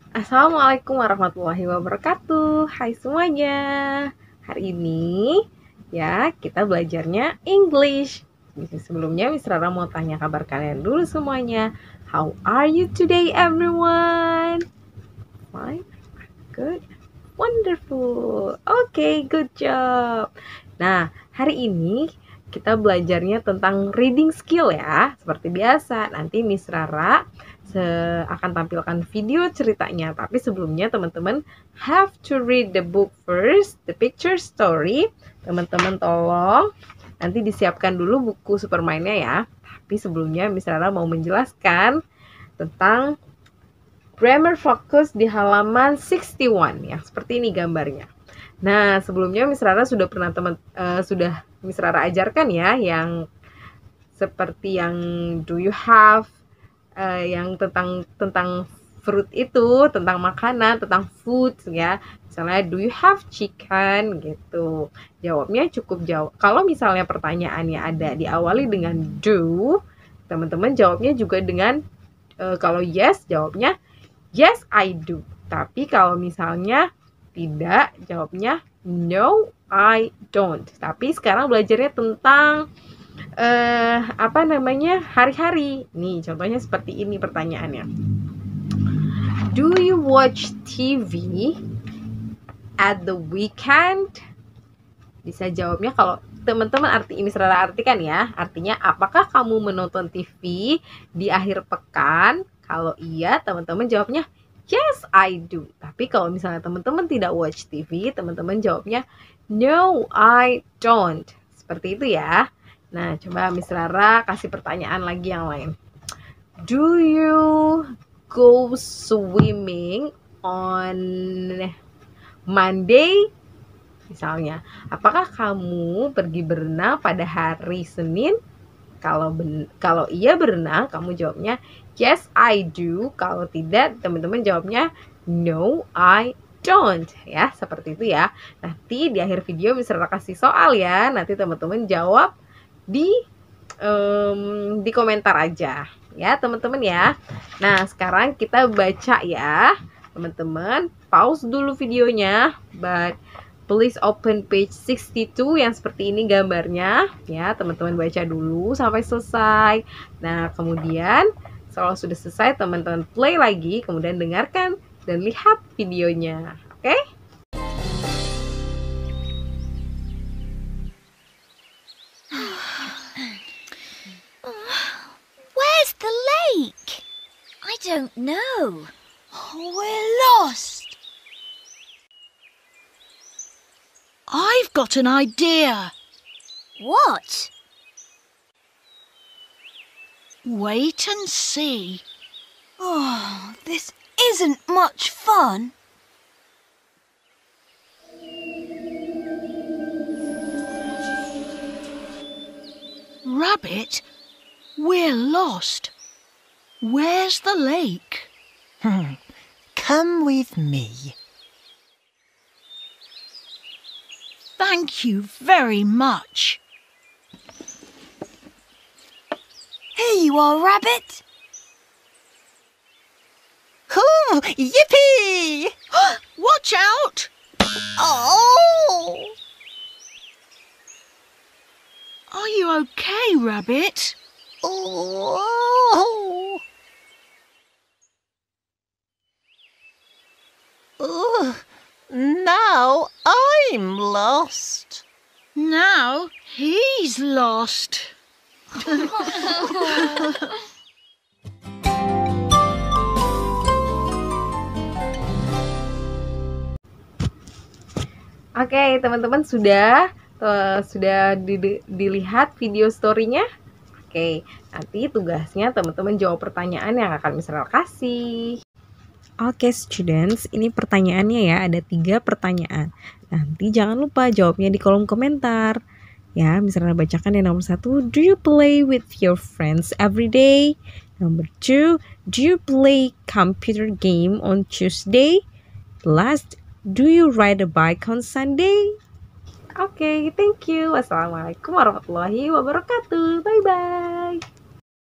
Assalamualaikum warahmatullahi wabarakatuh. Hai semuanya. Hari ini ya kita belajarnya English. Sebelumnya Miss Rara mau tanya kabar kalian dulu semuanya. How are you today everyone? Fine. Good. Wonderful. Okay, good job. Nah, hari ini kita belajarnya tentang reading skill ya. Seperti biasa, nanti Miss Rara akan tampilkan video ceritanya. Tapi sebelumnya teman-teman have to read the book first, the picture story. Teman-teman tolong nanti disiapkan dulu buku Supermind-nya ya. Tapi sebelumnya Miss Rara mau menjelaskan tentang grammar focus di halaman 61 ya. Seperti ini gambarnya. Nah, sebelumnya Miss Rara sudah pernah sudah Miss Rara ajarkan ya yang seperti yang do you have, yang tentang fruit itu, tentang makanan, tentang food ya. Misalnya do you have chicken gitu. Jawabnya cukup jawab. Kalau misalnya pertanyaannya ada diawali dengan do, teman-teman jawabnya juga dengan kalau yes jawabnya yes I do. Tapi kalau misalnya tidak, jawabnya no I don't. Tapi sekarang belajarnya tentang hari-hari. Nih, contohnya seperti ini pertanyaannya. Do you watch TV at the weekend? Bisa jawabnya kalau teman-teman Miss Rara artikan ya. Artinya, apakah kamu menonton TV di akhir pekan? Kalau iya, teman-teman jawabnya yes, I do. Tapi kalau misalnya teman-teman tidak watch TV, teman-teman jawabnya no, I don't. Seperti itu ya. Nah, coba Miss Rara kasih pertanyaan lagi yang lain. Do you go swimming on Monday? Misalnya, apakah kamu pergi berenang pada hari Senin? Kalau iya berenang, kamu jawabnya yes, I do. Kalau tidak, teman-teman jawabnya no, I don't. Ya, seperti itu ya. Nanti di akhir video Miss Rara kasih soal ya. Nanti teman-teman jawab di komentar aja ya teman-teman ya. Nah, sekarang kita baca ya teman-teman. Pause dulu videonya, but please open page 62 yang seperti ini gambarnya ya. Teman-teman baca dulu sampai selesai. Nah, kemudian kalau sudah selesai teman-teman play lagi, kemudian dengarkan dan lihat videonya. Oke? Where's the lake? I don't know. We're lost. I've got an idea. What? Wait and see. Oh, this isn't much fun. Rabbit, we're lost. Where's the lake? Come with me. Thank you very much. Here you are, Rabbit. Hoo! Yippee! Watch out! Oh! Are you okay, Rabbit? Oh! Now I'm lost. Now he's lost. Oke, teman-teman sudah dilihat video story-nya? Oke, nanti tugasnya teman-teman jawab pertanyaan yang akan Miss Rara kasih. Oke, students, ini pertanyaannya ya, ada 3 pertanyaan. Nanti jangan lupa jawabnya di kolom komentar. Ya, Miss Rara bacakan yang nomor 1, do you play with your friends every day? Number 2, do you play computer game on Tuesday? Last, do you ride a bike on Sunday? Oke, thank you. Wassalamualaikum warahmatullahi wabarakatuh. Bye-bye.